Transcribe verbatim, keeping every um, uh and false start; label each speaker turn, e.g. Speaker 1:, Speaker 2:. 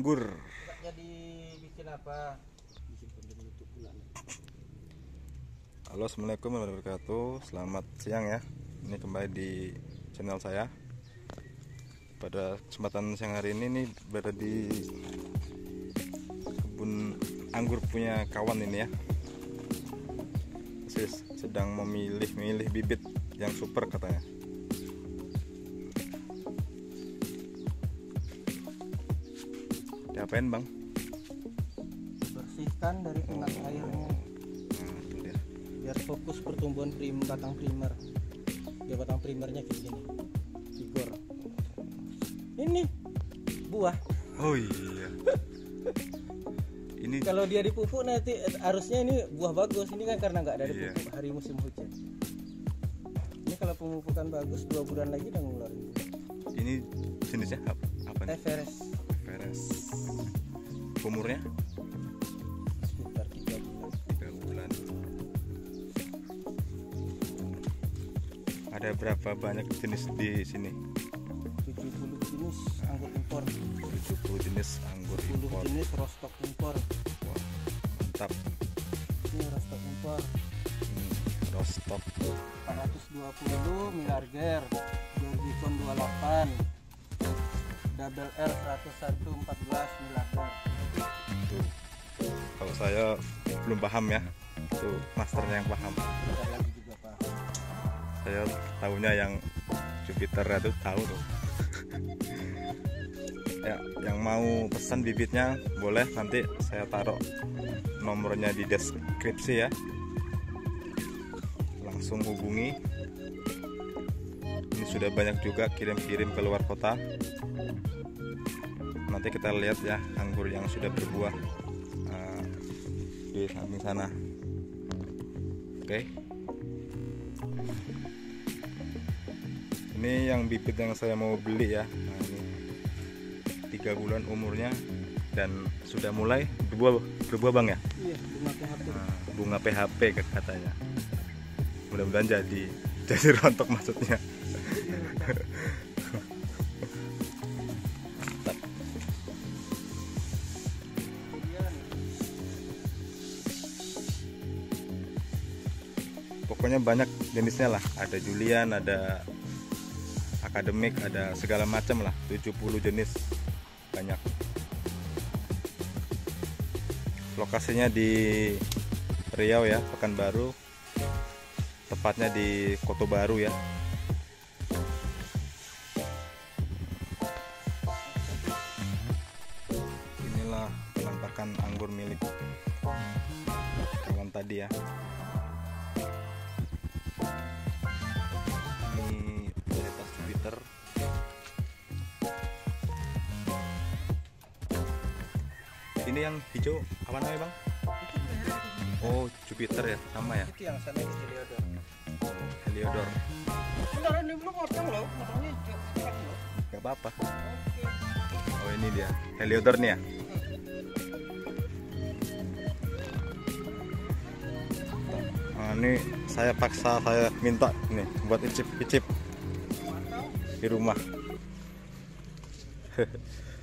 Speaker 1: anggur.
Speaker 2: Jadi bikin apa?
Speaker 1: Halo, assalamualaikum warahmatullahi wabarakatuh. Selamat siang ya. Ini kembali di channel saya. Pada kesempatan siang hari ini nih berada di kebun anggur punya kawan ini ya. Saya sedang memilih-milih bibit yang super katanya. Diapain bang?
Speaker 2: Bersihkan dari tengah
Speaker 1: Oh.
Speaker 2: airnya
Speaker 1: Nah, itu dia.
Speaker 2: biar fokus pertumbuhan prim batang primer. Dia batang primernya kayak gini, figure. Ini buah.
Speaker 1: Oh iya. Ini
Speaker 2: Kalau dia dipupuk nanti eh, harusnya ini buah bagus. Ini kan karena nggak ada
Speaker 1: Iya.
Speaker 2: dipupuk hari musim hujan. Ini kalau pemupukan bagus dua bulan lagi udah ngeluarin buah.
Speaker 1: ini jenisnya apa? Apa nih?
Speaker 2: Everest
Speaker 1: Peres. Umurnya
Speaker 2: sekitar tiga bulan.
Speaker 1: tiga bulan. Ada berapa banyak jenis di sini?
Speaker 2: tujuh puluh jenis anggur impor,
Speaker 1: tujuh puluh jenis anggur
Speaker 2: sepuluh
Speaker 1: impor.
Speaker 2: jenis rostok impor.
Speaker 1: Wah, mantap.
Speaker 2: Ini rostok impor.
Speaker 1: Hmm, Rostock.
Speaker 2: empat ratus dua puluh Milarger, Georgicon dua puluh delapan, Double R seratus satu empat belas Milarger.
Speaker 1: Tuh. Kalau saya belum paham ya. Itu masternya yang paham.
Speaker 2: Bentar lagi juga Pak.
Speaker 1: Saya tahunya yang Jupiter itu tahu tuh. Ya, yang mau pesan bibitnya boleh, nanti saya taruh nomornya di deskripsi ya. Langsung hubungi. Ini sudah banyak juga kirim-kirim ke luar kota. Nanti kita lihat ya anggur yang sudah berbuah uh, di samping sana. Oke. Ini yang bibit yang saya mau beli ya. Nah, ini tiga bulan umurnya dan sudah mulai berbuah berbuah bang ya.
Speaker 2: Iya, bunga P H P.
Speaker 1: Nah, bunga P H P katanya. Mudah-mudahan jadi jadi rontok maksudnya. Mantap. Pokoknya banyak jenisnya lah. Ada Julian, ada akademik, ada segala macam lah. tujuh puluh jenis, banyak. Lokasinya di Riau ya, Pekanbaru. Tepatnya di Koto Baru ya. Inilah penampakan anggur milik kawan tadi ya. Ini varietas Jupiter. Ini yang hijau apa namanya bang? Oh, Jupiter ya, sama ya.
Speaker 2: Itu yang sana di Heliodor.
Speaker 1: Oh, Heliodor.
Speaker 2: Beneran ini belum potong loh, potongnya hijau. Loh.
Speaker 1: Gak apa-apa.
Speaker 2: Oke.
Speaker 1: Oh, ini dia Heliodor nih ya. Nah, ini saya paksa saya minta nih buat icip-icip di rumah.